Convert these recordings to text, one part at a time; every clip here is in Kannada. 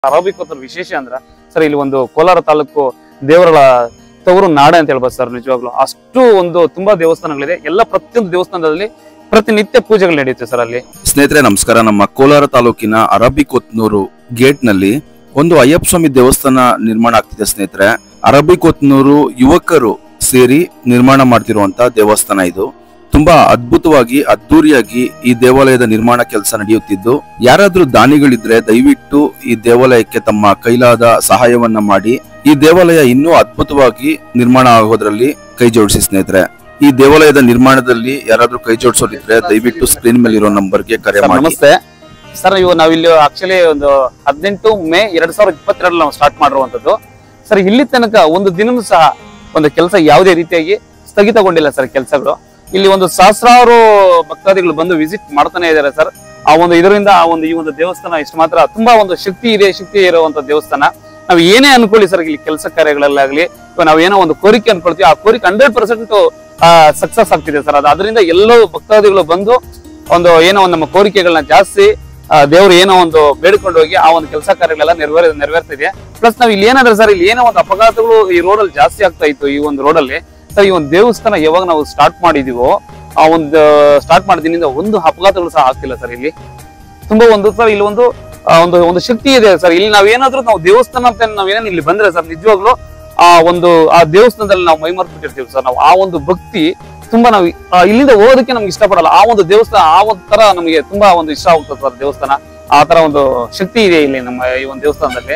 ಅರಬಿಕ್ ವಿಶೇಷ ಅಂದ್ರ ಸರ್ ಇಲ್ಲಿ ಒಂದು ಕೋಲಾರ ತಾಲೂಕು ದೇವರ ತವರು ನಾಡೆ ಅಂತ ಹೇಳ್ಬೋದು ಸರ್. ನಿಜವಾಗ್ಲು ಅಷ್ಟು ಒಂದು ತುಂಬಾ ದೇವಸ್ಥಾನಗಳಿದೆ. ಎಲ್ಲ ಪ್ರತಿಯೊಂದು ದೇವಸ್ಥಾನದಲ್ಲಿ ಪ್ರತಿನಿತ್ಯ ಪೂಜೆಗಳು ನಡೆಯುತ್ತೆ ಸರ್ ಅಲ್ಲಿ. ಸ್ನೇಹಿತರೆ ನಮಸ್ಕಾರ. ನಮ್ಮ ಕೋಲಾರ ತಾಲೂಕಿನ ಅರಬಿಕೊತ್ನೂರು ಗೇಟ್ ನಲ್ಲಿ ಒಂದು ಅಯ್ಯಪ್ಪ ಸ್ವಾಮಿ ದೇವಸ್ಥಾನ ನಿರ್ಮಾಣ ಆಗ್ತಿದೆ ಸ್ನೇಹಿತರೆ. ಅರಬಿಕೊತ್ನೂರು ಯುವಕರು ಸೇರಿ ನಿರ್ಮಾಣ ಮಾಡ್ತಿರುವಂತ ದೇವಸ್ಥಾನ ಇದು. ತುಂಬಾ ಅದ್ಭುತವಾಗಿ ಅದ್ದೂರಿಯಾಗಿ ಈ ದೇವಾಲಯದ ನಿರ್ಮಾಣ ಕೆಲಸ ನಡೆಯುತ್ತಿದ್ದು, ಯಾರಾದ್ರೂ ದಾನಿಗಳಿದ್ರೆ ದಯವಿಟ್ಟು ಈ ದೇವಾಲಯಕ್ಕೆ ತಮ್ಮ ಕೈಲಾದ ಸಹಾಯವನ್ನ ಮಾಡಿ ಈ ದೇವಾಲಯ ಇನ್ನೂ ಅದ್ಭುತವಾಗಿ ನಿರ್ಮಾಣ ಆಗೋದ್ರಲ್ಲಿ ಕೈ ಜೋಡಿಸಿ ಸ್ನೇಹಿತರೆ. ಈ ದೇವಾಲಯದ ನಿರ್ಮಾಣದಲ್ಲಿ ಯಾರಾದ್ರೂ ಕೈ ಜೋಡಿಸೋರಿದ್ರೆ ದಯವಿಟ್ಟು ಸ್ಕ್ರೀನ್ ಮೇಲೆ ಇರೋ ನಂಬರ್ಗೆ ಕರೆ ಮಾಡಿ. ನಮಸ್ತೆ ಸರ್. ನಾವಿಲ್ಲಿ ಆಕ್ಚುಲಿ ಒಂದು 18 ಮೇ 2022 ನಾವು ಸ್ಟಾರ್ಟ್ ಮಾಡಿರುವಂತದ್ದು ಸರ್. ಇಲ್ಲಿ ತನಕ ಒಂದು ದಿನನೂ ಸಹ ಒಂದು ಕೆಲಸ ಯಾವುದೇ ರೀತಿಯಾಗಿ ಸ್ಥಗಿತಗೊಂಡಿಲ್ಲ ಸರ್ ಕೆಲಸಗಳು. ಇಲ್ಲಿ ಒಂದು ಸಹಸ್ರಾರು ಭಕ್ತಾದಿಗಳು ಬಂದು ವಿಸಿಟ್ ಮಾಡ್ತಾನೆ ಇದ್ದಾರೆ ಸರ್. ಆ ಒಂದು ಇದರಿಂದ ಈ ಒಂದು ದೇವಸ್ಥಾನ ಇಷ್ಟು ಮಾತ್ರ ತುಂಬಾ ಒಂದು ಶಕ್ತಿ ಇರುವಂತ ದೇವಸ್ಥಾನ. ನಾವು ಏನೇ ಅನ್ಕೊಳ್ಳಿ ಸರ್, ಇಲ್ಲಿ ಕೆಲಸ ಕಾರ್ಯಗಳಲ್ಲಾಗ್ಲಿ ನಾವ್ ಏನೋ ಒಂದು ಕೋರಿಕೆ ಅನ್ಕೊಳ್ತೀವಿ, ಆ ಕೋರಿಕೆ 100% ಸಕ್ಸಸ್ ಆಗ್ತಿದೆ ಸರ್. ಅದರಿಂದ ಎಲ್ಲೋ ಭಕ್ತಾದಿಗಳು ಬಂದು ಏನೋ ಒಂದು ನಮ್ಮ ಕೋರಿಕೆಗಳನ್ನ ಜಾಸ್ತಿ ದೇವ್ರು ಏನೋ ಒಂದು ಬೇಡ್ಕೊಂಡು ಹೋಗಿ ಆ ಒಂದು ಕೆಲಸ ಕಾರ್ಯಗಳೆಲ್ಲ ನೆರವೇರ್ತಿದೆ. ಪ್ಲಸ್ ನಾವ್ ಇಲ್ಲಿ ಏನಾದ್ರೆ ಸರ್, ಇಲ್ಲಿ ಏನೋ ಒಂದು ಅಪಘಾತಗಳು ಈ ರೋಡಲ್ಲಿ ಜಾಸ್ತಿ ಆಗ್ತಾ ಇತ್ತು. ಈ ಒಂದು ರೋಡಲ್ಲಿ ಸರ್ ಈ ಒಂದು ದೇವಸ್ಥಾನ ಯಾವಾಗ ನಾವು ಸ್ಟಾರ್ಟ್ ಮಾಡಿದೀವೋ ಆ ಒಂದು ಸ್ಟಾರ್ಟ್ ಮಾಡಿದಿನಿಂದ ಒಂದು ಅಪಘಾತಗಳು ಸಹ ಆಗ್ತಿಲ್ಲ ಸರ್. ಇಲ್ಲಿ ತುಂಬಾ ಸರ್ ಇಲ್ಲಿ ಒಂದು ಶಕ್ತಿ ಇದೆ ಸರ್. ಇಲ್ಲಿ ನಾವು ದೇವಸ್ಥಾನ ಅಂತ ನಾವೇನೇನು ಇಲ್ಲಿ ಬಂದ್ರೆ ಸರ್, ನಿಜವಾಗ್ಲೂ ಆ ದೇವಸ್ಥಾನದಲ್ಲಿ ನಾವು ಮೈಮರ್ತು ಬಿಟ್ಟಿರ್ತೀವಿ ಸರ್. ನಾವು ಆ ಒಂದು ಭಕ್ತಿ ತುಂಬಾ ನಾವು ಇಲ್ಲಿಂದ ಹೋಗೋದಕ್ಕೆ ನಮ್ಗೆ ಇಷ್ಟಪಡಲ್ಲ. ಆ ಒಂದು ದೇವಸ್ಥಾನ ಆ ಒಂದು ತರ ನಮಗೆ ತುಂಬಾ ಒಂದು ಇಷ್ಟ ಆಗ್ತದೆ ಸರ್ ದೇವಸ್ಥಾನ. ಆ ತರ ಒಂದು ಶಕ್ತಿ ಇದೆ ಇಲ್ಲಿ ನಮ್ಮ ಈ ಒಂದು ದೇವಸ್ಥಾನದಲ್ಲಿ.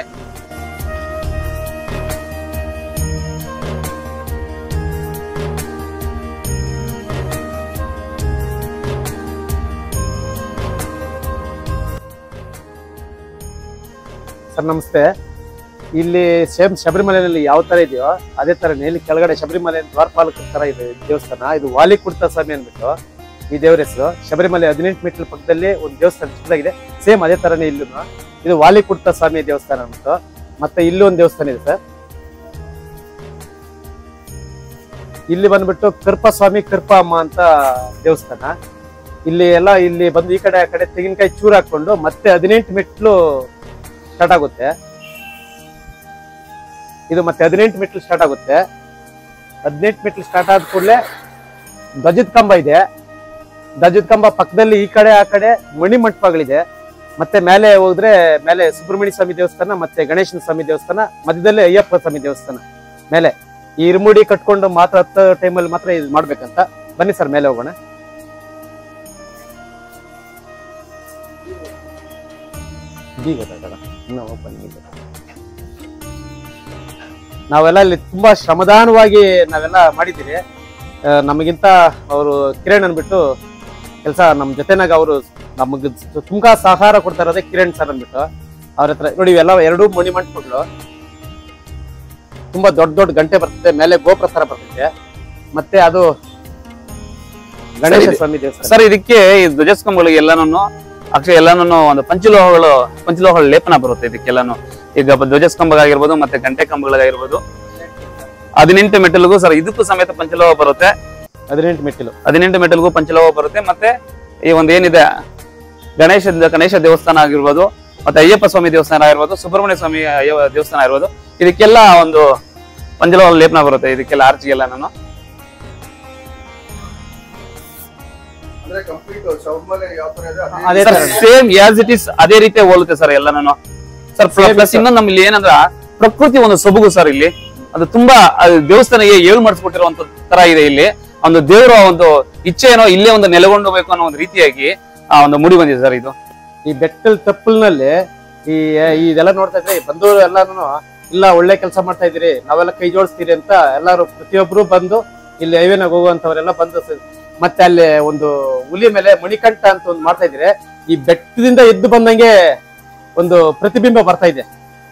ಸರ್ ನಮಸ್ತೆ. ಇಲ್ಲಿ ಸೇಮ್ ಶಬರಿಮಲೆಯಲ್ಲಿ ಯಾವ ತರ ಇದೆಯೋ ಅದೇ ತರನೇ ಇಲ್ಲಿ ಕೆಳಗಡೆ ಶಬರಿಮಲೆ ದ್ವಾರಪಾಲಕರ ತರ ಇದೆ ದೇವಸ್ಥಾನ. ಇದು ವಾಲಿಕುರ್ತ ಸ್ವಾಮಿ ಅಂದ್ಬಿಟ್ಟು ಈ ದೇವರ ಹೆಸರು. ಶಬರಿಮಲೆ 18 ಮೆಟ್ಲ ಪಕ್ಕದಲ್ಲಿ ಒಂದು ದೇವಸ್ಥಾನ ಚಿಕ್ಕದಾಗಿದೆ, ಸೇಮ್ ಅದೇ ತರನೇ ಇಲ್ಲೂ. ಇದು ವಾಲಿಕುರ್ತ ಸ್ವಾಮಿ ದೇವಸ್ಥಾನ ಅಂದ್ಬಿಟ್ಟು. ಮತ್ತೆ ಇಲ್ಲೊಂದು ದೇವಸ್ಥಾನ ಇದೆ ಸರ್. ಇಲ್ಲಿ ಬಂದ್ಬಿಟ್ಟು ಕೃಪಸ್ವಾಮಿ ಕೃಪ ಅಮ್ಮ ಅಂತ ದೇವಸ್ಥಾನ. ಇಲ್ಲಿ ಬಂದು ಈ ಕಡೆ ಆ ಕಡೆ ತೆಂಗಿನಕಾಯಿ ಚೂರು ಹಾಕೊಂಡು ಮತ್ತೆ 18 ಮೆಟ್ಲು ಸ್ಟಾರ್ಟ್ ಆಗುತ್ತೆ. ಇದು ಮತ್ತೆ 18 ಮೆಟ್ಲು ಸ್ಟಾರ್ಟ್ ಆಗುತ್ತೆ. 18 ಮೆಟ್ಲು ಸ್ಟಾರ್ಟ್ ಆದ ಕೂಡಲೇ ಧ್ವಜದ ಕಂಬ ಇದೆ. ಧ್ವಜದ ಕಂಬ ಪಕ್ಕದಲ್ಲಿ ಈ ಕಡೆ ಆ ಕಡೆ ಮಣಿ ಮಂಟಪಗಳಿದೆ. ಮತ್ತೆ ಮೇಲೆ ಹೋದ್ರೆ ಮೇಲೆ ಸುಬ್ರಹ್ಮಣ್ಯ ಸ್ವಾಮಿ ದೇವಸ್ಥಾನ, ಮತ್ತೆ ಗಣೇಶನ ಸ್ವಾಮಿ ದೇವಸ್ಥಾನ, ಮಧ್ಯದಲ್ಲಿ ಅಯ್ಯಪ್ಪ ಸ್ವಾಮಿ ದೇವಸ್ಥಾನ. ಮೇಲೆ ಈ ಇರುಮುಡಿ ಕಟ್ಕೊಂಡು ಮಾತ್ರ 10 ಟೈಮಲ್ಲಿ ಮಾತ್ರ ಇದು ಮಾಡ್ಬೇಕಂತ. ಬನ್ನಿ ಸರ್ ಮೇಲೆ ಹೋಗೋಣ. ನಾವೆಲ್ಲ ಇಲ್ಲಿ ತುಂಬಾ ಶ್ರಮದಾನವಾಗಿ ನಾವೆಲ್ಲ ಮಾಡಿದ್ದೀರಿ. ನಮಗಿಂತ ಅವರು ಕಿರಣ್ ಅನ್ಬಿಟ್ಟು ಕೆಲಸ ನಮ್ಮ ಜೊತೆನಾಗ ಅವರು ನಮಗೆ ತುಂಬಾ ಸಹಕಾರ ಕೊಡ್ತಾ ಇರೋದೇ ಕಿರಣ್ ಸರ್ ಅನ್ಬಿಟ್ಟು. ಅವ್ರ ಹತ್ರ ನೋಡಿ ಇವೆಲ್ಲ 2 ಮಣಿ ಮಂಟಪಗಳು. ತುಂಬಾ ದೊಡ್ಡ ದೊಡ್ಡ ಗಂಟೆ ಬರ್ತದೆ, ಮೇಲೆ ಗೋಪುರ ತರ ಬರ್ತದೆ. ಮತ್ತೆ ಅದು ಗಣೇಶ ಸ್ವಾಮಿ ದೇವಸ್ಥಾನ ಸರ್. ಇದಕ್ಕೆ ಈ ಧ್ವಜಸ್ತಂಭಗಳಿಗೆ ಎಲ್ಲಾನು ಒಂದು ಪಂಚಲೋಹಗಳ ಲೇಪನ ಬರುತ್ತೆ ಇದಕ್ಕೆಲ್ಲಾನು. ಈಗ ಧ್ವಜಸ್ತಂಭಗಾಗಿರ್ಬೋದು ಮತ್ತೆ ಗಂಟೆ ಕಂಬಗಳಾಗಿರ್ಬೋದು 18 ಮೆಟ್ಟಲಿಗೂ ಸರ್ ಇದಕ್ಕೂ ಸಮೇತ ಪಂಚಲೋಹ ಬರುತ್ತೆ. 18 ಮೆಟ್ಟಲಿಗೂ ಪಂಚಲೋಹ ಬರುತ್ತೆ. ಮತ್ತೆ ಈ ಏನಿದೆ ಗಣೇಶ ದೇವಸ್ಥಾನ ಆಗಿರ್ಬೋದು, ಮತ್ತೆ ಅಯ್ಯಪ್ಪ ಸ್ವಾಮಿ ದೇವಸ್ಥಾನ ಆಗಿರ್ಬೋದು, ಸುಬ್ರಹ್ಮಣ್ಯ ಸ್ವಾಮಿ ದೇವಸ್ಥಾನ ಆಗಿರ್ಬೋದು, ಇದಕ್ಕೆಲ್ಲ ಒಂದು ಪಂಚಲೋಹ ಲೇಪನ ಬರುತ್ತೆ ಇದಕ್ಕೆಲ್ಲ ಆರ್ಚಿಗೆಲ್ಲ. ನಾನು ಸೇಮ್ ಆಸ್ ಇಟ್ ಇಸ್ ಅದೇ ರೀತಿ ಹೋಲುತ್ತೆ ಸರ್ ಎಲ್ಲಾನು ಸರ್. ಪ್ಲಸ್ ಇನ್ನೊಂದು ನಮ್ಮಲ್ಲಿ ಏನಂದ್ರ ಪ್ರಕೃತಿ ಒಂದು ಸೊಬಗು ಸರ್. ಇಲ್ಲಿ ಅದು ತುಂಬಾ ದೇವಸ್ಥಾನಕ್ಕೆ ಏಳು ಮಾಡಿಸ್ಕೊಟ್ಟಿರುವಂತ ತರ ಇದೆ. ಇಲ್ಲಿ ಒಂದು ದೇವರ ಒಂದು ಇಚ್ಛೆ ಏನೋ ಇಲ್ಲೇ ಒಂದು ನೆಲೆಗೊಂಡು ಹೋಗ್ಬೇಕು ಅನ್ನೋ ಒಂದು ರೀತಿಯಾಗಿ ಮೂಡಿ ಬಂದಿದೆ ಸರ್. ಇದು ಈ ಬೆಟ್ಟಲ್ ತಪ್ಪಲ್ನಲ್ಲಿ ಇದೆಲ್ಲ ನೋಡ್ತಾ ಇದ್ರೆ ಬಂದವರು ಎಲ್ಲಾನು ಇಲ್ಲ ಒಳ್ಳೆ ಕೆಲಸ ಮಾಡ್ತಾ ಇದ್ದೀರಿ, ನಾವೆಲ್ಲ ಕೈ ಜೋಡಿಸ್ತೀರಿ ಅಂತ ಎಲ್ಲಾರು ಪ್ರತಿಯೊಬ್ರು ಬಂದು ಇಲ್ಲಿ ಹೈವೇನಾಗ ಹೋಗುವಂತವರೆಲ್ಲ ಬಂದು ಮತ್ತೆ ಅಲ್ಲಿ ಒಂದು ಹುಲಿ ಮೇಲೆ ಮಣಿಕಂಠ ಅಂತ ಒಂದು ಮಾಡ್ತಾ ಇದ್ರೆ ಈ ಬೆಟ್ಟದಿಂದ ಎದ್ದು ಬಂದಂಗೆ ಒಂದು ಪ್ರತಿಬಿಂಬ ಬರ್ತಾ ಇದೆ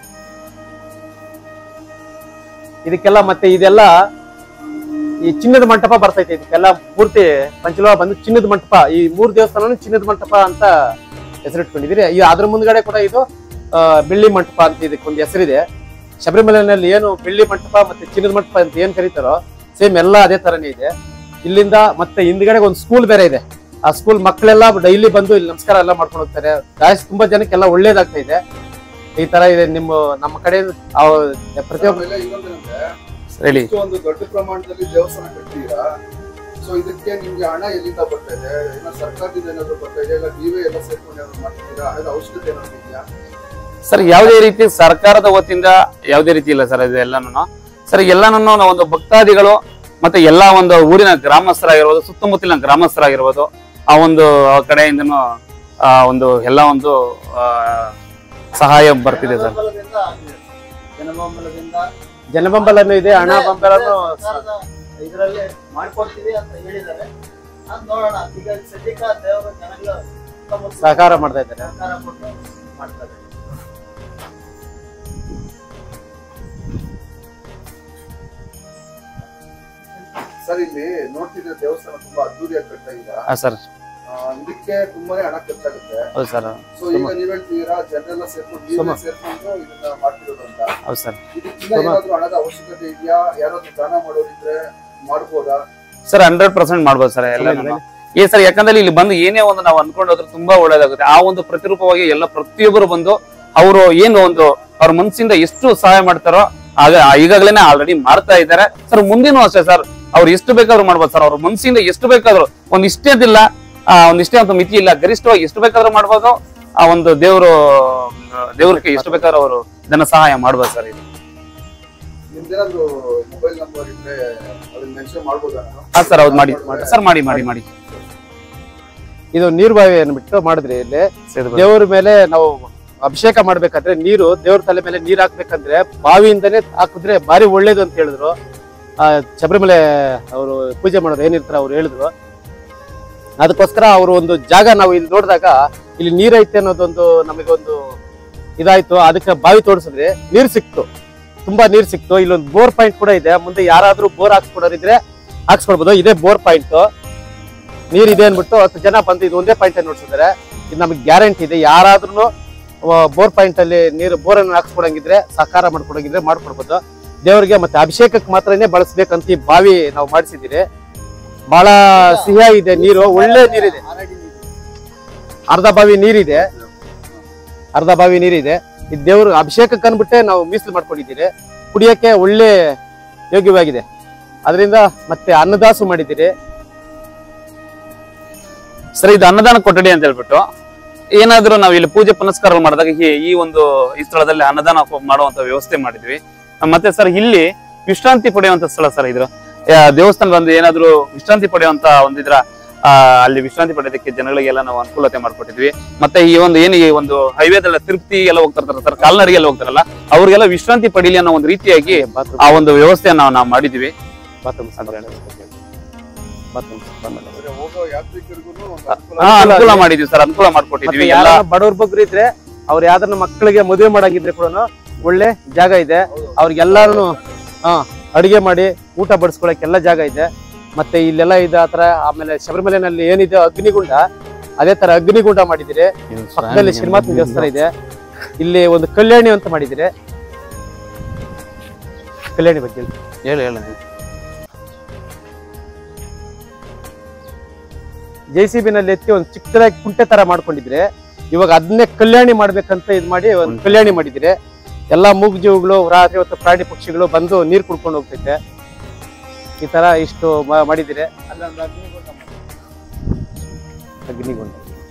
ಇದಕ್ಕೆಲ್ಲ. ಮತ್ತೆ ಇದೆಲ್ಲ ಈ ಚಿನ್ನದ ಮಂಟಪ ಬರ್ತೈತೆ. ಇದಕ್ಕೆಲ್ಲ ಪೂರ್ತಿ ಪಂಚಲೋಹ ಬಂದು ಚಿನ್ನದ ಮಂಟಪ. ಈ 3 ದೇವಸ್ಥಾನ ಚಿನ್ನದ ಮಂಟಪ ಅಂತ ಹೆಸರಿಟ್ಕೊಂಡಿದ್ದೀರಿ. ಅದ್ರ ಮುಂದ್ಗಡೆ ಕೂಡ ಇದು ಬೆಳ್ಳಿ ಮಂಟಪ ಅಂತ ಇದಕ್ಕೊಂದು ಹೆಸರಿದೆ. ಶಬರಿಮಲೆಯಲ್ಲಿ ಏನು ಬೆಳ್ಳಿ ಮಂಟಪ ಮತ್ತೆ ಚಿನ್ನದ ಮಂಟಪ ಅಂತ ಏನ್ ಕರೀತಾರೋ ಸೇಮ್ ಎಲ್ಲ ಅದೇ ತರನೇ ಇದೆ. ಇಲ್ಲಿಂದ ಮತ್ತೆ ಹಿಂದ್ಗಡೆ ಒಂದು ಸ್ಕೂಲ್ ಬೇರೆ ಇದೆ. ಆ ಸ್ಕೂಲ್ ಮಕ್ಕಳೆಲ್ಲ ಡೈಲಿ ಬಂದು ಇಲ್ಲಿ ನಮಸ್ಕಾರ ಎಲ್ಲ ಮಾಡ್ಕೊಂಡು ಹೋಗ್ತಾರೆ. ತುಂಬಾ ಜನಕ್ಕೆಲ್ಲ ಒಳ್ಳೇದಾಗ್ತಾ ಇದೆ. ಈ ತರ ಇದೆ ನಮ್ಮ ಕಡೆ ಪ್ರತಿಯೊಬ್ಬ ಹೇಳಿ. ಒಂದು ದೊಡ್ಡ ಪ್ರಮಾಣದಲ್ಲಿ ದೇವಸ್ಥಾನ ಕಟ್ಟಿದ್ದೀರಾ, ಸೊ ಇದಕ್ಕೆ ನಿಮ್ಗೆ ಹಣ ಎಲ್ಲಿಂದ ಬರ್ತಾ ಇದೆ? ಏನೋ ಸರ್ಕಾರದಿಂದ ಏನಾದ್ರು ಬರ್ತಾ ಇದೆ, ಇಲ್ಲ ನೀವೇ ಎಲ್ಲ ಸೇರ್ಕೊಂಡು ಏನಾದ್ರು ಮಾಡ್ತಿದ್ದೀರಾ? ಹಣದ ಅವಶ್ಯಕತೆ ಏನಾದ್ರು ಇದೆಯಾ ಸರ್? ಯಾವುದೇ ರೀತಿ ಸರ್ಕಾರದ ವತಿಯಿಂದ ಯಾವುದೇ ರೀತಿ ಇಲ್ಲ ಸರ್. ಇದೆಲ್ಲಾನು ಸರ್ ಎಲ್ಲಾನು ಒಂದು ಭಕ್ತಾದಿಗಳು ಮತ್ತೆ ಎಲ್ಲಾ ಒಂದು ಊರಿನ ಗ್ರಾಮಸ್ಥರಾಗಿರ್ಬೋದು, ಸುತ್ತಮುತ್ತಲಿನ ಗ್ರಾಮಸ್ಥರಾಗಿರ್ಬೋದು, ಆ ಒಂದು ಕಡೆಯಿಂದನು ಒಂದು ಎಲ್ಲ ಒಂದು ಸಹಾಯ ಬರ್ತಿದೆ ಸರ್. ಜನಬೆಂಬಲನೂ ಇದೆ, ಹಣ ಬೆಂಬಲನೂ ಇದರಲ್ಲಿ ಮಾಡ್ಕೊಡ್ತೀವಿ ಅಂತ ಹೇಳಿದ್ದಾರೆ. ನೋಡೋಣ, ಈಗ ಸದ್ಯಕ್ಕೆ ದೇವರು ಜನಗಳ ಸಹಕಾರ ಮಾಡ್ತಾ ಇದ್ದಾರೆ. ಸಹಕಾರ ಕೊಟ್ಟು ಮಾಡ್ತಾರೆ. ಸರ್ ಇಲ್ಲಿ ನೋಡ್ತಿದ್ರೆ ದೇವಸ್ಥಾನ ತುಂಬಾ ಅದ್ದೂರಿಯಾಗಿ ಕಟ್ತಾ ಇದ್ದೀರಾ ಸರ್. ಇದಕ್ಕೆ ತುಂಬಾನೇ ಹಣ ಖರ್ಚಾಗುತ್ತೆ. ಹೌದು ಸರ್. ಸೊ ಈಗ ನೀವ್ ಹೇಳ್ತಿದ್ದೀರಾ ಜನರೆಲ್ಲ ಸೇರ್ಕೊಂಡು ಇದನ್ನ ಮಾಡ್ತಿರೋದು ಅಂತ. ಹೌದು ಸರ್. ಇದಕ್ಕಿಂತ ಏನಾದ್ರು ಹಣದ ಅವಶ್ಯಕತೆ ಇದೆಯಾ? ಯಾರಾದ್ರೂ ದಾನ ಮಾಡೋರಿದ್ರೆ ಮಾಡ್ಬೋದಾ ಸರ್? 100% ಮಾಡ್ಬೋದು ಸರ್ ಎಲ್ಲ. ಸರ್ ಯಾಕಂದ್ರೆ ಇಲ್ಲಿ ಬಂದು ಏನೇ ಒಂದು ನಾವು ಅನ್ಕೊಂಡೋದ್ರೆ ತುಂಬಾ ಒಳ್ಳೇದಾಗುತ್ತೆ. ಆ ಒಂದು ಪ್ರತಿರೂಪವಾಗಿ ಎಲ್ಲ ಪ್ರತಿಯೊಬ್ಬರು ಬಂದು ಅವರು ಏನು ಒಂದು ಅವ್ರ ಮನಸ್ಸಿಂದ ಎಷ್ಟು ಸಹಾಯ ಮಾಡ್ತಾರೋ ಈಗಾಗಲೇ ಆಲ್ರೆಡಿ ಮಾಡ್ತಾ ಇದ್ದಾರೆ ಸರ್. ಮುಂದಿನೂ ಅಷ್ಟೇ ಸರ್, ಅವ್ರು ಎಷ್ಟು ಬೇಕಾದ್ರೂ ಮಾಡ್ಬೋದು ಸರ್. ಅವ್ರ ಮನಸ್ಸಿಂದ ಎಷ್ಟು ಬೇಕಾದ್ರು, ಒಂದಿಷ್ಟೇ ಅದಿಲ್ಲ, ಒಂದಿಷ್ಟೇ ಅಂತ ಮಿತಿ ಇಲ್ಲ, ಗರಿಷ್ಠವಾಗಿ ಎಷ್ಟು ಬೇಕಾದ್ರೂ ಮಾಡ್ಬೋದು. ಆ ಒಂದು ದೇವ್ರಿಗೆ ಎಷ್ಟು ಬೇಕಾದ್ರೂ ಅವರು ಧನ ಸಹಾಯ ಮಾಡ್ಬೋದು ಸರ್. ಇದು ನಿಮ್ದೇನಾದ್ರು ಮೊಬೈಲ್ ನಂಬರ್ ಇದ್ರೆ ಅದನ್ನ ಮೆನ್ಷನ್ ಮಾಡ್ಬೋದಾ? ಸರ್ ಹೌದು, ಮಾಡಿ ಸರ್, ಮಾಡಿ. ಇದು ನೀರು ಬಾವಿ ಅನ್ಬಿಟ್ಟು ಮಾಡಿದ್ರಿ. ಇಲ್ಲಿ ದೇವ್ರ ಮೇಲೆ ನಾವು ಅಭಿಷೇಕ ಮಾಡ್ಬೇಕಾದ್ರೆ ನೀರು ದೇವ್ರ ತಲೆ ಮೇಲೆ ನೀರ್ ಹಾಕ್ಬೇಕಂದ್ರೆ ಬಾವಿಯಿಂದನೇ ಹಾಕಿದ್ರೆ ಬಾರಿ ಒಳ್ಳೇದು ಅಂತ ಹೇಳಿದ್ರು. ಶಬರಿಮಲೆ ಅವರು ಪೂಜೆ ಮಾಡೋದು ಏನಿರ್ತಾರ ಅವ್ರು ಹೇಳಿದ್ರು. ಅದಕ್ಕೋಸ್ಕರ ಅವರು ಒಂದು ಜಾಗ ನಾವು ಇಲ್ಲಿ ನೋಡಿದಾಗ ಇಲ್ಲಿ ನೀರೈತೆ ಅನ್ನೋದೊಂದು ನಮಗೊಂದು ಇದಾಯ್ತು. ಅದಕ್ಕೆ ಬಾವಿ ತೋರಿಸಿದ್ರೆ ನೀರ್ ಸಿಕ್ತು, ತುಂಬಾ ನೀರ್ ಸಿಕ್ತು. ಇಲ್ಲೊಂದು ಬೋರ್ ಪಾಯಿಂಟ್ ಕೂಡ ಇದೆ. ಮುಂದೆ ಯಾರಾದ್ರೂ ಬೋರ್ ಹಾಕ್ಸ್ಕೊಡೋರಿದ್ರೆ ಹಾಕ್ಸ್ಕೊಡ್ಬೋದು. ಇದೇ ಬೋರ್ ಪಾಯಿಂಟ್, ನೀರಿದೆ ಅನ್ಬಿಟ್ಟು 10 ಜನ ಬಂದು ಇದು ಒಂದೇ ಪಾಯಿಂಟ್ ನೋಡ್ಸಿದ್ದಾರೆ. ಇದು ನಮಗೆ ಗ್ಯಾರಂಟಿ ಇದೆ. ಯಾರಾದ್ರೂ ಬೋರ್ ಪಾಯಿಂಟ್ ಅಲ್ಲಿ ನೀರು ಬೋರನ್ನು ಹಾಕ್ಸ್ಕೊಡಂಗಿದ್ರೆ, ಸಹಕಾರ ಮಾಡ್ಕೊಡಂಗಿದ್ರೆ ಮಾಡ್ಕೊಡ್ಬೋದು. ದೇವರಿಗೆ ಮತ್ತೆ ಅಭಿಷೇಕಕ್ಕೆ ಮಾತ್ರನೇ ಬಳಸ್ಬೇಕಂತ ಈ ಬಾವಿ ನಾವು ಮಾಡಿಸಿದ್ದೀರಿ. ಬಹಳ ಸಿಹಿಯಾಗಿದೆ ನೀರು, ಒಳ್ಳೆ ನೀರಿದೆ. ಅರ್ಧ ಬಾವಿ ನೀರಿದೆ. ಈ ದೇವ್ರ ಅಭಿಷೇಕಕ್ಕೆ ಅನ್ಬಿಟ್ಟೆ ನಾವು ಮೀಸಲು ಮಾಡ್ಕೊಂಡಿದ್ದೀರಿ. ಕುಡಿಯಕ್ಕೆ ಒಳ್ಳೆ ಯೋಗ್ಯವಾಗಿದೆ. ಅದರಿಂದ ಮತ್ತೆ ಅನ್ನದಾಸು ಮಾಡಿದ್ದೀರಿ ಸರ್. ಇದು ಅನ್ನದಾನ ಕೊಠಡಿ ಅಂತ ಹೇಳ್ಬಿಟ್ಟು ಏನಾದ್ರೂ ನಾವು ಇಲ್ಲಿ ಪೂಜೆ ಪುನಸ್ಕಾರ ಮಾಡಿದಾಗ ಈ ಸ್ಥಳದಲ್ಲಿ ಅನ್ನದಾನ ಮಾಡುವಂತ ವ್ಯವಸ್ಥೆ ಮಾಡಿದ್ವಿ. ಮತ್ತೆ ಸರ್ ಇಲ್ಲಿ ವಿಶ್ರಾಂತಿ ಪಡೆಯುವಂತ ಸ್ಥಳ ಸರ್. ಇದ್ರ ದೇವಸ್ಥಾನ ಬಂದು ಏನಾದ್ರು ವಿಶ್ರಾಂತಿ ಪಡೆಯುವಂತ ಒಂದಿದ್ರ ಅಲ್ಲಿ ವಿಶ್ರಾಂತಿ ಪಡೆಯೋದಕ್ಕೆ ಜನಗಳಿಗೆಲ್ಲ ನಾವು ಅನುಕೂಲತೆ ಮಾಡ್ಕೊಟ್ಟಿದ್ವಿ. ಮತ್ತೆ ಈ ಒಂದು ಹೈವೇದಲ್ಲ ತಿರುಪತಿ ಎಲ್ಲ ಹೋಗ್ತಿರ್ತಾರೆ ಸರ್, ಕಾಲ್ನಡಿಗೆ ಎಲ್ಲ ಹೋಗ್ತಾರಲ್ಲ, ಅವ್ರಿಗೆಲ್ಲ ವಿಶ್ರಾಂತಿ ಪಡೀಲಿ ಅನ್ನೋ ಒಂದು ರೀತಿಯಾಗಿ ಆ ಒಂದು ವ್ಯವಸ್ಥೆಯನ್ನ ನಾವು ಮಾಡಿದ್ವಿ. ಅನುಕೂಲ ಮಾಡಿದ್ವಿ ಸರ್, ಅನುಕೂಲ ಮಾಡ್ಕೊಟ್ಟಿದ್ವಿ. ಎಲ್ಲ ಬಡವ್ರ ಬಗ್ರು ಇದ್ರೆ ಅವ್ರು ಯಾವ್ದನ್ನ ಮಕ್ಕಳಿಗೆ ಮದುವೆ ಮಾಡಾಗಿದ್ರೆ ಕೂಡ ಒಳ್ಳೆ ಜಾಗ ಇದೆ. ಅವ್ರಿಗೆಲ್ಲಾರು ಅಡಿಗೆ ಮಾಡಿ ಊಟ ಬಡಿಸ್ಕೊಳಕ್ಕೆಲ್ಲ ಜಾಗ ಇದೆ. ಮತ್ತೆ ಇಲ್ಲೆಲ್ಲ ಇದೆ ಆತರ. ಆಮೇಲೆ ಶಬರಿಮಲೆನಲ್ಲಿ ಏನಿದೆ ಅಗ್ನಿಗುಂಡ, ಅದೇ ತರ ಅಗ್ನಿಗುಂಡ ಮಾಡಿದಿರಿ. ಪಕ್ಕದಲ್ಲಿ ಶ್ರೀಮಾತ್ಮ ದೇವಸ್ಥಾನ ಇದೆ. ಇಲ್ಲಿ ಒಂದು ಕಲ್ಯಾಣಿ ಅಂತ ಮಾಡಿದಿರಿ. ಕಲ್ಯಾಣಿ ಬಗ್ಗೆ ಹೇಳಿ. JCB ನಲ್ಲಿ ಎತ್ತಿ ಒಂದು ಚಿಕ್ಕದಾಗಿ ಕುಂಟೆ ತರ ಮಾಡ್ಕೊಂಡಿದ್ರೆ, ಇವಾಗ ಅದನ್ನೇ ಕಲ್ಯಾಣಿ ಮಾಡ್ಬೇಕಂತ ಇದ್ ಮಾಡಿ ಒಂದು ಕಲ್ಯಾಣಿ ಮಾಡಿದ್ರೆ ಎಲ್ಲಾ ಮೂಗ್ಜೀವಿಗಳು, ರಾತ್ರಿ ಹೊತ್ತು ಪ್ರಾಣಿ ಪಕ್ಷಿಗಳು ಬಂದು ನೀರ್ ಕುಡ್ಕೊಂಡು ಹೋಗ್ತೈತೆ. ಈ ತರ ಇಷ್ಟು ಮಾಡಿದಿರಿ. ಅಗ್ನಿಗುಂಡ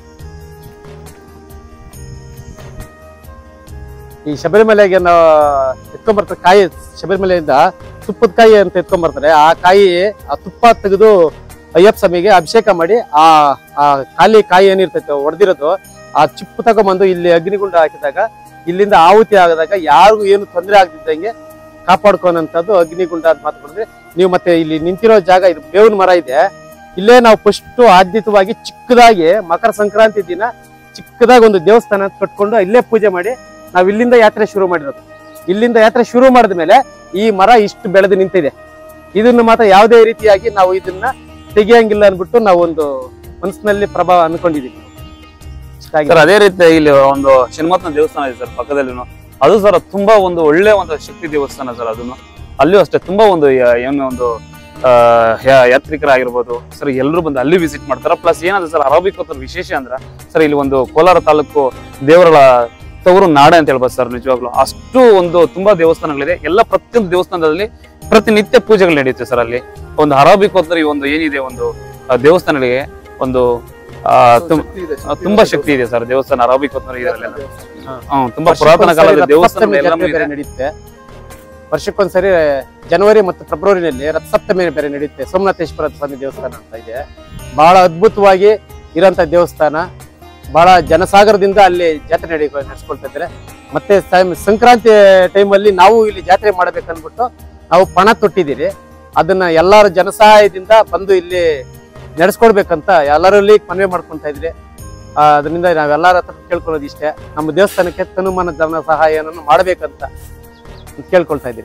ಈ ಶಬರಿಮಲೆಗೆ ನಾವು ಎತ್ಕೊಂಡ್ಬರ್ತಾರೆ ಕಾಯಿ. ಶಬರಿಮಲೆಯಿಂದ ತುಪ್ಪದ ಕಾಯಿ ಅಂತ ಎತ್ಕೊಂಡ್ಬರ್ತಾರೆ. ಆ ಕಾಯಿ, ಆ ತುಪ್ಪ ತೆಗೆದು ಅಯ್ಯಪ್ಪ ಸ್ವಾಮಿಗೆ ಅಭಿಷೇಕ ಮಾಡಿ ಆ ಖಾಲಿ ಕಾಯಿ ಏನಿರ್ತೈತೆ ಹೊಡೆದಿರೋದು ಆ ಚಿಪ್ಪು ತಗೊಂಬಂದು ಇಲ್ಲಿ ಅಗ್ನಿಗುಂಡ ಹಾಕಿದಾಗ ಇಲ್ಲಿಂದ ಆಹುತಿ ಆಗದಾಗ ಯಾರಿಗೂ ಏನು ತೊಂದರೆ ಆಗದಿದ್ದಂಗೆ ಕಾಪಾಡ್ಕೋನಂತದ್ದು ಅಗ್ನಿಗುಂಡ ಅಂತ ಮಾತಾಡಿದ್ರೆ. ನೀವು ಮತ್ತೆ ಇಲ್ಲಿ ನಿಂತಿರೋ ಜಾಗ ಇದು ಬೇವಿನ ಮರ ಇದೆ. ಇಲ್ಲೇ ನಾವು ಫಸ್ಟ್ ಆದ್ಯತವಾಗಿ ಚಿಕ್ಕದಾಗಿ ಮಕರ ಸಂಕ್ರಾಂತಿ ದಿನ ಚಿಕ್ಕದಾಗಿ ಒಂದು ದೇವಸ್ಥಾನ ಕಟ್ಕೊಂಡು ಇಲ್ಲೇ ಪೂಜೆ ಮಾಡಿ ನಾವು ಇಲ್ಲಿಂದ ಯಾತ್ರೆ ಶುರು ಮಾಡಿರೋದು. ಇಲ್ಲಿಂದ ಯಾತ್ರೆ ಶುರು ಮಾಡಿದ ಮೇಲೆ ಈ ಮರ ಇಷ್ಟು ಬೆಳೆದು ನಿಂತಿದೆ. ಇದನ್ನು ಮಾತ್ರ ಯಾವುದೇ ರೀತಿಯಾಗಿ ನಾವು ಇದನ್ನ ತೆಗಿಯಂಗಿಲ್ಲ ಅನ್ಬಿಟ್ಟು ನಾವು ಒಂದು ಮನಸ್ಸಿನಲ್ಲಿ ಪ್ರಭಾವ ಅನ್ಕೊಂಡಿದೀವಿ. ಸರ್ ಅದೇ ರೀತಿ ಇಲ್ಲಿ ಒಂದು ಶನಿಮಾತ್ನ ದೇವಸ್ಥಾನ ಇದೆ ಸರ್ ಪಕ್ಕದಲ್ಲಿ. ಅದು ಸರ್ ತುಂಬಾ ಒಂದು ಒಳ್ಳೆ ಒಂದು ಶಕ್ತಿ ದೇವಸ್ಥಾನ ಸರ್. ಅದನ್ನು ಅಲ್ಲಿಯೂ ಅಷ್ಟೇ ತುಂಬಾ ಒಂದು ಏನು ಒಂದು ಯಾತ್ರಿಕರಾಗಿರ್ಬೋದು ಸರ್, ಎಲ್ಲರೂ ಬಂದು ಅಲ್ಲಿ ವಿಸಿಟ್ ಮಾಡ್ತಾರೆ. ಪ್ಲಸ್ ಏನಂದ್ರೆ ಸರ್ ಅರಬಿಕೋತ್ತರ ವಿಶೇಷ ಅಂದ್ರ ಸರ್, ಇಲ್ಲಿ ಒಂದು ಕೋಲಾರ ತಾಲೂಕು ದೇವರ ತವರು ನಾಡ ಅಂತ ಹೇಳ್ಬೋದು ಸರ್. ನಿಜವಾಗ್ಲು ಅಷ್ಟು ಒಂದು ತುಂಬಾ ದೇವಸ್ಥಾನಗಳಿದೆ. ಎಲ್ಲ ಪ್ರತಿಯೊಂದು ದೇವಸ್ಥಾನದಲ್ಲಿ ಪ್ರತಿನಿತ್ಯ ಪೂಜೆಗಳು ನಡೆಯುತ್ತೆ ಸರ್. ಅಲ್ಲಿ ಒಂದು ಅರಬ್ಬಿ ಕೊತ್ತೂರು ಒಂದು ಏನಿದೆ ಒಂದು ದೇವಸ್ಥಾನಗಳಿಗೆ ಒಂದು ತುಂಬಾ ಶಕ್ತಿ ಇದೆ ಸರ್. ದೇವಸ್ಥಾನ ಅರಬ್ಬಿ ಕೊತ್ತೂರು ಇದರಲ್ಲೆಲ್ಲ ತುಂಬಾ ಪುರಾತನ ಕಾಲದ ದೇವಸ್ಥಾನ ನಡೆಯುತ್ತೆ. ವರ್ಷಕ್ಕೊಂದ್ಸರಿ ಜನವರಿ ಮತ್ತು ಫೆಬ್ರವರಿನಲ್ಲಿ ರಥಸಪ್ತಮಿ ಬೇರೆ ನಡೆಯುತ್ತೆ. ಸೋಮನಾಥೇಶ್ವರ ಸ್ವಾಮಿ ದೇವಸ್ಥಾನ ಅಂತ ಇದೆ. ಬಹಳ ಅದ್ಭುತವಾಗಿ ಇರೋಂಥ ದೇವಸ್ಥಾನ. ಬಹಳ ಜನಸಾಗರದಿಂದ ಅಲ್ಲಿ ಜಾತ್ರೆ ನಡೆಸ್ಕೊಳ್ತಾ ಇದ್ದಾರೆ. ಮತ್ತೆ ಸಂಕ್ರಾಂತಿ ಟೈಮಲ್ಲಿ ನಾವು ಇಲ್ಲಿ ಜಾತ್ರೆ ಮಾಡಬೇಕನ್ಬಿಟ್ಟು ನಾವು ಪಣ ತೊಟ್ಟಿದ್ದೀರಿ. ಅದನ್ನ ಎಲ್ಲರ ಜನಸಹಾಯದಿಂದ ಬಂದು ಇಲ್ಲಿ ನಡೆಸ್ಕೊಡ್ಬೇಕಂತ ಎಲ್ಲರಲ್ಲಿ ಮನವಿ ಮಾಡ್ಕೊಂತ ಇದ್ರಿ. ಅದರಿಂದ ನಾವೆಲ್ಲರ ಹತ್ರ ಕೇಳ್ಕೊಳ್ಳೋದು ಇಷ್ಟೇ, ನಮ್ಮ ದೇವಸ್ಥಾನಕ್ಕೆ ತನುಮಾನ ಧನ ಸಹಾಯವನ್ನು ಮಾಡ್ಬೇಕಂತ ಕೇಳ್ಕೊಳ್ತಾ ಇದ್ದೀರಿ.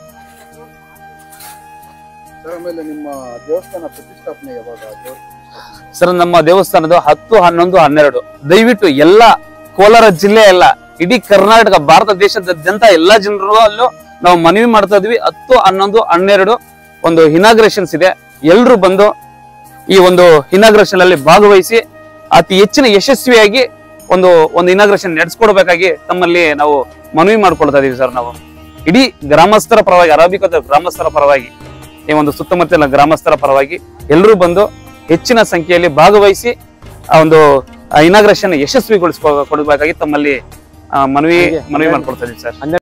ನಿಮ್ಮ ದೇವಸ್ಥಾನ ಪ್ರತಿಷ್ಠಾಪನೆ ಯಾವಾಗ ಸರ್? ನಮ್ಮ ದೇವಸ್ಥಾನದ 10, 11, 12 ದಯವಿಟ್ಟು ಎಲ್ಲ ಕೋಲಾರ ಜಿಲ್ಲೆ ಎಲ್ಲ ಇಡೀ ಕರ್ನಾಟಕ ಭಾರತ ದೇಶದಾದ್ಯಂತ ಎಲ್ಲಾ ಜನರಲ್ಲೂ ನಾವು ಮನವಿ ಮಾಡ್ತಾ ಇದ್ವಿ. 10, 11, 12 ಒಂದು ಇನಾಗ್ರೇಷನ್ಸ್ ಇದೆ. ಎಲ್ರು ಬಂದು ಈ ಒಂದು ಇನಾಗ್ರೇಷನ್ ಅಲ್ಲಿ ಭಾಗವಹಿಸಿ ಅತಿ ಹೆಚ್ಚಿನ ಯಶಸ್ವಿಯಾಗಿ ಒಂದು ಇನಾಗ್ರೇಷನ್ ನಡೆಸ್ಕೊಡ್ಬೇಕಾಗಿ ತಮ್ಮಲ್ಲಿ ನಾವು ಮನವಿ ಮಾಡ್ಕೊಳ್ತಾ ಇದೀವಿ ಸರ್. ನಾವು ಇಡೀ ಗ್ರಾಮಸ್ಥರ ಪರವಾಗಿ, ಅರಬ್ಬಿ ಕೊತ್ತೂರು ಗ್ರಾಮಸ್ಥರ ಪರವಾಗಿ, ಈ ಒಂದು ಸುತ್ತಮುತ್ತಲಿನ ಗ್ರಾಮಸ್ಥರ ಪರವಾಗಿ ಎಲ್ಲರೂ ಬಂದು ಹೆಚ್ಚಿನ ಸಂಖ್ಯೆಯಲ್ಲಿ ಭಾಗವಹಿಸಿ ಆ ಒಂದು ಇನಾಗ್ರೇಷನ್ ಯಶಸ್ವಿಗೊಳಿಸ್ಕೊಡ್ಬೇಕಾಗಿ ತಮ್ಮಲ್ಲಿ ಮನವಿ ಮಾಡ್ಕೊಳ್ತಾ ಇದೀವಿ ಸರ್.